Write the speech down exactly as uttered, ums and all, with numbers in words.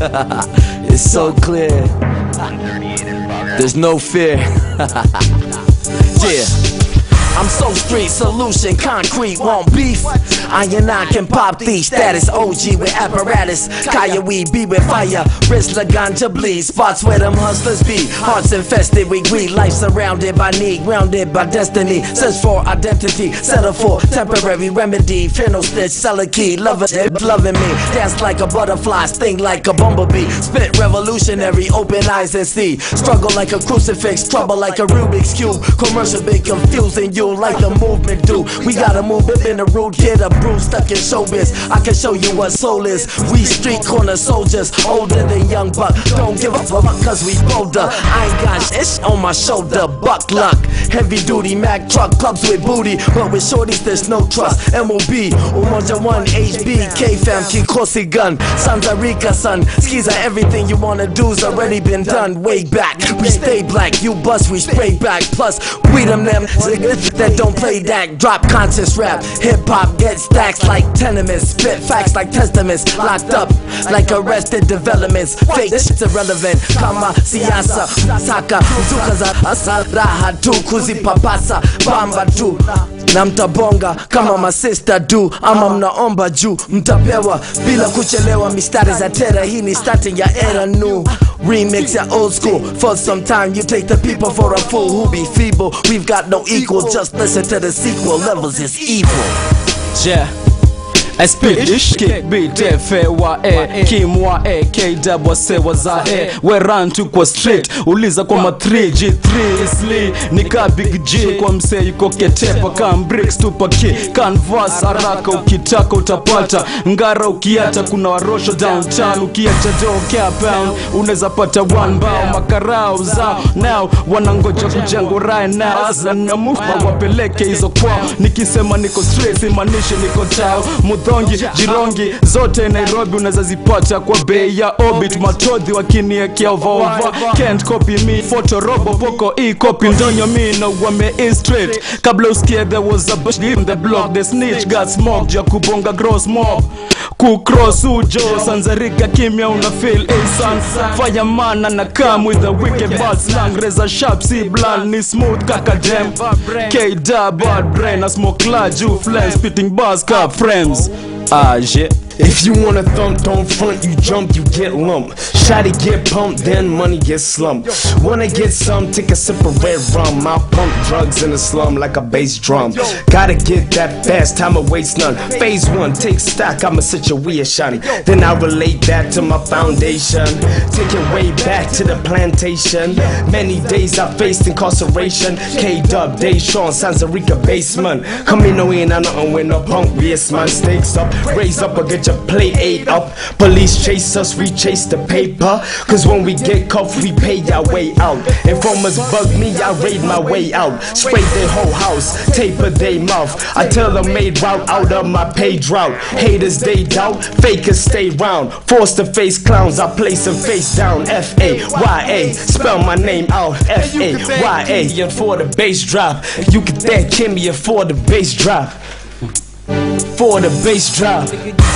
It's so clear. There's no fear. Yeah. I'm so street, solution, concrete, want beef. I and I can pop these, status O G with apparatus. Kaya we be with fire, wrist la ganja bleed. Spots where them hustlers be, hearts infested with greed. Life surrounded by need, grounded by destiny. Search for identity, settle for temporary remedy. Fear no stitch, sell a key, love it, loving me. Dance like a butterfly, sting like a bumblebee. Spit revolutionary, open eyes and see. Struggle like a crucifix, trouble like a Rubik's Cube. Commercial big confusing you like the movement do. We gotta move it in the rude kid, a bruise stuck in showbiz. I can show you what soul is. We street corner soldiers, older than young buck. Don't give a fuck cause we bolder. I ain't got shit on my shoulder, buck luck. Heavy duty Mack truck, clubs with booty, but with shorties there's no trust. M O B, Umoja one, H B, K-Fam, Kikosi gun, Santa Rica son. Skis are everything you wanna do's already been done way back. We stay black, you bust, we spray back. Plus, we them them that don't play that. Drop conscious rap, hip-hop get stacks like tenements. Spit facts like testaments, locked up like arrested developments. Fake shit's irrelevant. Kama siasa, saka, utukaza, asa, raha tu, kuzi papasa, bamba tu. Na mtabonga kama masista do, ama mnaomba juu mtapewa bila kuchelewa. Mistari za tera, hii ni starting ya era new. Remix ya old school. For some time you take the people for a fool who be feeble. We've got no equal, just listen to the sequel. Levels is evil. Yeah. I spit ish kick beat F A Y A Kim wa A K W C waza A. We run to kwa street, uliza kwa ma three G three isli nika big G kwa mse yuko ketepa. Kam bricks tupa ki canvas haraka, ukitaka utapata. Ngara ukiata kuna warosho downtown. Ukiacha do care pound uneza pata one bao. Makarao zao now wanangoja kujengo right now. Asa na move wapeleke hizo kwao. Nikisema niko street simanishi niko tao. Mudhongi, jirongi, zote Nairobi unaweza zipata kwa bei ya Orbit. Matodhi wakiniekea over. Can't copy me, photo robo poko e copy ndonyo me na wame e straight. Kabla usikie there was a bush in the block. The snitch got smoked, ya kubonga gross mob. Kukross ujo, Sanzarika kimya una feel a son. Fireman and I come with the wicked bad slang. Reza sharp, see blunt, ni smooth kaka jam. K-Dub, bad brain, I smoke large, you flame. Spitting bars, car frames. Ah, shit. If you wanna thump, don't front, you jump, you get lumped. Shotty get pumped, then money gets slumped. Wanna get some, take a sip of red rum. I'll pump drugs in the slum like a bass drum. Gotta get that fast, time to waste none. Phase one, take stock, I'ma sit your weird shiny. Then I relate that to my foundation. Take it way back to the plantation. Many days I faced incarceration. K-Dub, Deshaun, Sanzarika basement. Camino in, I nothing with no punk, yes man. Stakes up, raise up or get your play eight up. Police chase us, we chase the paper. Cause when we get cuffed, we pay our way out. Informers bug me, I raid my way out. Spray their whole house, taper their mouth. I tell them made route out of my pay drought. Haters they doubt, fakers stay round. Forced to face clowns, I place them face down. F A Y A, spell my name out. F A Y A, and for the bass drop. You can thank Kimmy for the bass drop. For the bass drop.